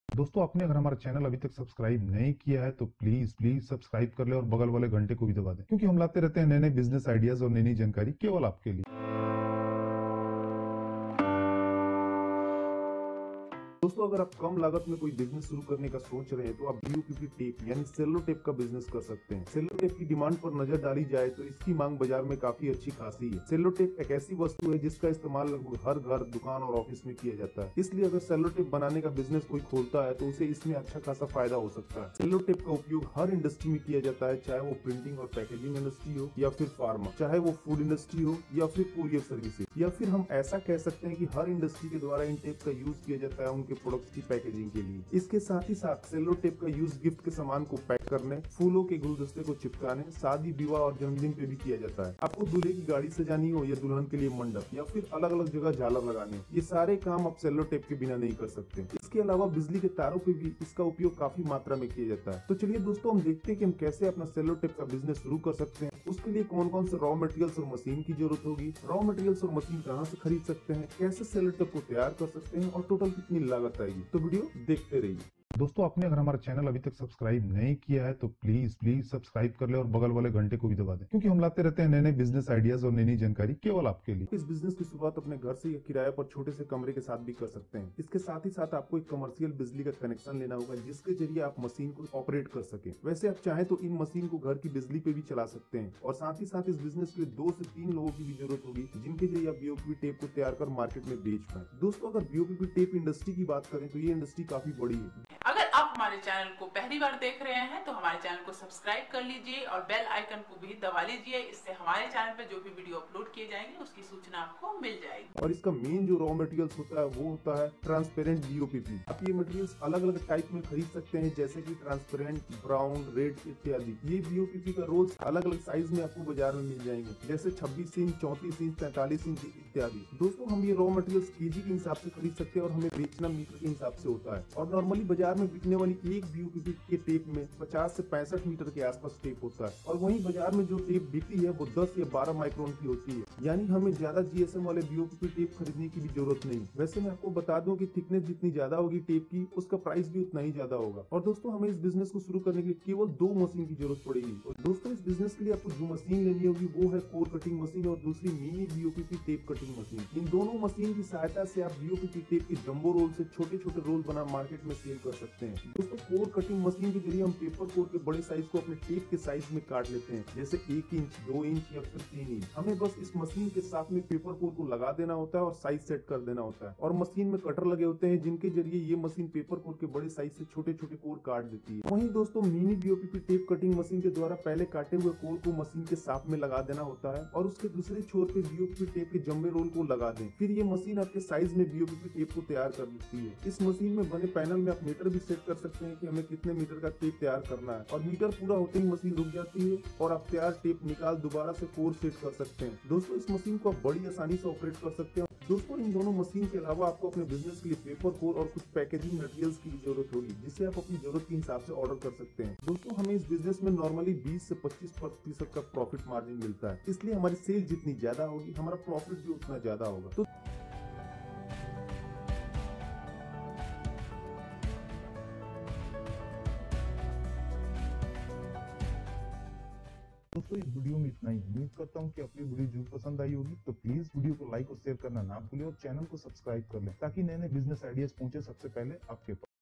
दोस्तों आपने अगर हमारा चैनल अभी तक सब्सक्राइब नहीं किया है तो प्लीज प्लीज सब्सक्राइब कर ले और बगल वाले घंटे को भी दबा दें, क्योंकि हम लाते रहते हैं नए नए बिजनेस आइडियाज और नई नई जानकारी केवल आपके लिए। दोस्तों अगर आप कम लागत में कोई बिजनेस शुरू करने का सोच रहे हैं तो आप बीओपीपी टेप यानी सेलो टेप का बिजनेस कर सकते हैं। सेलो टेप की डिमांड पर नजर डाली जाए तो इसकी मांग बाजार में काफी अच्छी खासी है। सेलो टेप एक ऐसी वस्तु है जिसका इस्तेमाल लगभग हर घर, दुकान और ऑफिस में किया जाता है। इसलिए अगर सेलो टेप बनाने का बिजनेस कोई खोलता है तो उसे इसमें अच्छा खासा फायदा हो सकता है। सेलो टेप का उपयोग हर इंडस्ट्री में किया जाता है, चाहे वो प्रिंटिंग और पैकेजिंग इंडस्ट्री हो या फिर फार्मा, चाहे वो फूड इंडस्ट्री हो या फिर कुरियर सर्विसेज, या फिर हम ऐसा कह सकते हैं कि हर इंडस्ट्री के द्वारा इन टेप का यूज किया जाता है उनके प्रोडक्ट्स की पैकेजिंग के लिए। इसके साथ ही साथ सेलो टेप का यूज गिफ्ट के सामान को पैक करने, फूलों के गुलदस्ते को चिपकाने, शादी, विवाह और जन्मदिन पे भी किया जाता है। आपको दूल्हे की गाड़ी सजानी हो या दुल्हन के लिए मंडप या फिर अलग अलग जगह झालर लगाने हो, ये सारे काम आप सेलो टेप के बिना नहीं कर सकते। इसके अलावा बिजली के तारों पे भी इसका उपयोग काफी मात्रा में किया जाता है। तो चलिए दोस्तों हम देखते हैं कि हम कैसे अपना सेलो टेप का बिजनेस शुरू कर सकते हैं। उसके लिए कौन कौन से रॉ मटेरियल्स और मशीन की जरूरत होगी, रॉ मटेरियल्स और मशीन कहाँ से खरीद सकते हैं, कैसे सेलो टेप को तैयार कर सकते हैं और टोटल कितनी लागत आएगी। तो वीडियो देखते रहिए। दोस्तों आपने अगर हमारा चैनल अभी तक सब्सक्राइब नहीं किया है तो प्लीज प्लीज सब्सक्राइब कर ले और बगल वाले घंटे को भी दबा दें, क्योंकि हम लाते रहते हैं नए नए बिजनेस आइडियाज और नई नई जानकारी केवल आपके लिए। इस बिजनेस की शुरुआत अपने घर से या किराए पर छोटे से कमरे के साथ भी कर सकते हैं। इसके साथ ही साथ आपको एक कमर्शियल बिजली का कनेक्शन लेना होगा जिसके जरिए आप मशीन को ऑपरेट कर सके। वैसे आप चाहें तो इन मशीन को घर की बिजली पे भी चला सकते हैं और साथ ही साथ इस बिजनेस के लिए 2 से 3 लोगों की भी जरूरत होगी जिनके जरिए आप बीओपीपी टेप को तैयार कर मार्केट में बेच पाए। दोस्तों अगर बीओपीपी टेप इंडस्ट्री की बात करें तो ये इंडस्ट्री काफी बड़ी है। अगर आप हमारे चैनल को पहली बार देख रहे हैं तो हमारे चैनल को सब्सक्राइब कर लीजिए और बेल आइकन को भी दबा लीजिए। इससे हमारे चैनल पर जो भी वीडियो अपलोड किए जाएंगे उसकी सूचना आपको मिल जाएगी। और इसका मेन जो रॉ मटेरियल्स होता है वो होता है ट्रांसपेरेंट बीओपीपी। आप ये मटेरियल्स अलग अलग टाइप में खरीद सकते हैं जैसे कि ट्रांसपेरेंट, ब्राउन, रेड इत्यादि। ये बीओपीपी का रोल्स अलग अलग साइज में आपको बाजार में मिल जाएंगे जैसे 26 इंच, 34 इंच, 43 इंच इत्यादि। दोस्तों हम ये रॉ मटेरियल्स केजी के हिसाब से खरीद सकते हैं और हमें बेचना मीटर के हिसाब से होता है। और नॉर्मली बाजार में बिकने वाली एक बीओपीपी के टेप में 50 से 65 मीटर के आसपास टेप होता है और वहीं बाजार में जो टेप बिकती है वो 10 या 12 माइक्रोन की होती है। यानी हमें ज्यादा जीएसएम वाले बीओपीपी टेप खरीदने की भी जरूरत नहीं। वैसे मैं आपको बता दूं कि थिकनेस जितनी ज्यादा होगी टेप की उसका प्राइस भी उतना ही ज्यादा होगा। और दोस्तों हमें इस बिजनेस को शुरू करने के लिए केवल 2 मशीन की जरूरत पड़ेगी। और दोस्तों इस बिजनेस के लिए आपको जो मशीन लेनी होगी वो है कोर कटिंग मशीन और दूसरी mini BOPP tape cutting machine. इन दोनों मशीन की सहायता से आप बीओपीपी टेप के जंबो रोल से छोटे छोटे रोल बना मार्केट में सेल कर सकते हैं। दोस्तों कोर कटिंग मशीन के जरिए हम पेपर कोर के बड़े साइज को अपने टेप के साइज में काट लेते हैं जैसे 1 इंच, 2 इंच या फिर 3 इंच। हमें बस इस मशीन के साथ में पेपर कोर को लगा देना होता है और साइज सेट कर देना होता है। और मशीन में कटर लगे होते हैं जिनके जरिए ये मशीन पेपर कोर के बड़े साइज से छोटे छोटे कोर काट देती है। वहीं दोस्तों mini BOPP tape cutting machine के द्वारा पहले काटे हुए कोर को मशीन के साथ में लगा देना होता है और उसके दूसरे छोर पे बीओपीपी टेप के जंबे रोल को लगा दें। फिर ये मशीन आपके साइज में बीओपीपी टेप को तैयार कर देती है। इस मशीन में बने पैनल में आप मीटर भी सेट कर सकते हैं कि हमें कितने मीटर का टेप तैयार करना है और मीटर पूरा होते ही मशीन रुक जाती है और आप तैयार टेप निकाल दोबारा से कोर सेट कर सकते हैं। दोस्तों इस मशीन को आप बड़ी आसानी से ऑपरेट कर सकते हैं। दोस्तों इन दोनों मशीन के अलावा आपको अपने बिजनेस के लिए पेपर कोर और कुछ पैकेजिंग मटेरियल्स की जरूरत होगी जिसे आप अपनी जरूरत के हिसाब से ऑर्डर कर सकते हैं। दोस्तों हमें इस बिजनेस में नॉर्मली 20 से 25% का प्रॉफिट मार्जिन मिलता है, इसलिए हमारी सेल जितनी ज्यादा होगी हमारा प्रॉफिट भी उतना ज्यादा होगा। तो दोस्तों इस वीडियो में इतना ही। उम्मीद करता हूँ कि आपको वीडियो जरूर पसंद आई होगी। तो प्लीज वीडियो को लाइक और शेयर करना ना भूलें और चैनल को सब्सक्राइब कर लें ताकि नए नए बिजनेस आइडियाज पहुंचे सबसे पहले आपके पास।